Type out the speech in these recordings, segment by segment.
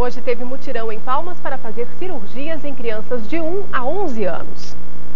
Hoje teve mutirão em Palmas para fazer cirurgias em crianças de 1 a 11 anos.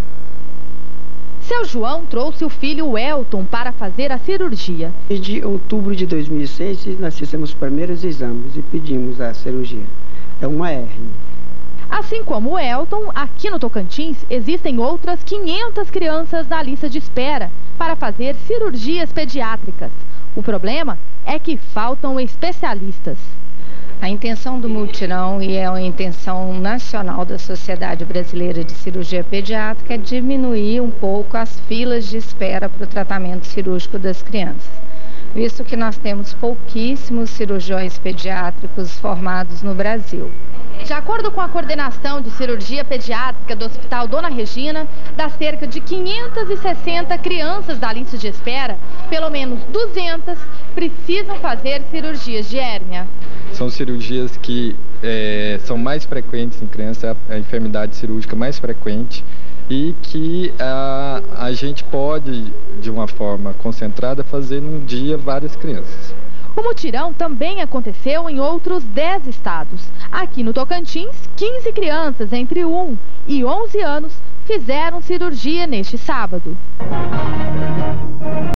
Seu João trouxe o filho Elton para fazer a cirurgia. Desde outubro de 2006, nós fizemos os primeiros exames e pedimos a cirurgia. É uma hérnia. Assim como o Elton, aqui no Tocantins existem outras 500 crianças na lista de espera para fazer cirurgias pediátricas. O problema é que faltam especialistas. A intenção do mutirão, e é uma intenção nacional da Sociedade Brasileira de Cirurgia Pediátrica, é diminuir um pouco as filas de espera para o tratamento cirúrgico das crianças, visto que nós temos pouquíssimos cirurgiões pediátricos formados no Brasil. De acordo com a coordenação de cirurgia pediátrica do Hospital Dona Regina, das cerca de 560 crianças da lista de espera, pelo menos 200 precisam fazer cirurgias de hérnia. São cirurgias que são mais frequentes em crianças, é a enfermidade cirúrgica mais frequente e que a gente pode, de uma forma concentrada, fazer num dia várias crianças. O mutirão também aconteceu em outros 10 estados. Aqui no Tocantins, 15 crianças entre 1 e 11 anos fizeram cirurgia neste sábado.